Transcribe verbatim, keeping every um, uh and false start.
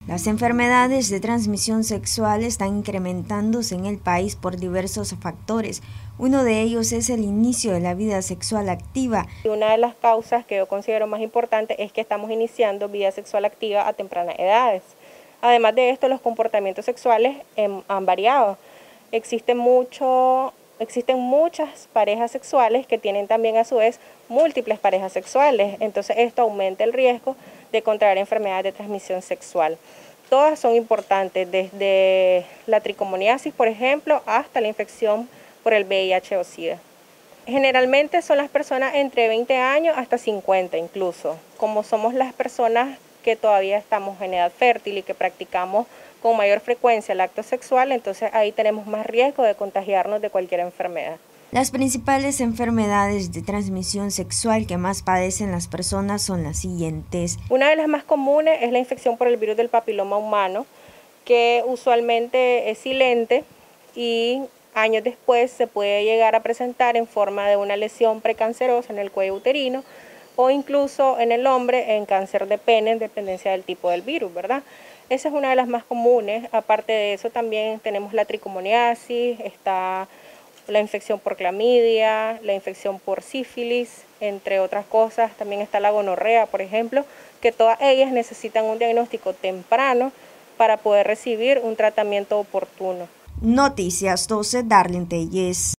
Las enfermedades de transmisión sexual están incrementándose en el país por diversos factores. Uno de ellos es el inicio de la vida sexual activa. Una de las causas que yo considero más importante es que estamos iniciando vida sexual activa a tempranas edades. Además de esto, los comportamientos sexuales eh, han variado. Existe mucho, existen muchas parejas sexuales que tienen también a su vez múltiples parejas sexuales. Entonces esto aumenta el riesgo de contraer enfermedades de transmisión sexual. Todas son importantes, desde la tricomoniasis, por ejemplo, hasta la infección por el V I H o SIDA. Generalmente son las personas entre veinte años hasta cincuenta incluso. Como somos las personas que todavía estamos en edad fértil y que practicamos con mayor frecuencia el acto sexual, entonces ahí tenemos más riesgo de contagiarnos de cualquier enfermedad. Las principales enfermedades de transmisión sexual que más padecen las personas son las siguientes. Una de las más comunes es la infección por el virus del papiloma humano, que usualmente es silente y años después se puede llegar a presentar en forma de una lesión precancerosa en el cuello uterino o incluso en el hombre en cáncer de pene en dependencia del tipo del virus, ¿verdad? Esa es una de las más comunes. Aparte de eso también tenemos la tricomoniasis, está la infección por clamidia, la infección por sífilis, entre otras cosas. También está la gonorrea, por ejemplo, que todas ellas necesitan un diagnóstico temprano para poder recibir un tratamiento oportuno. Noticias doce, Darlene Telles.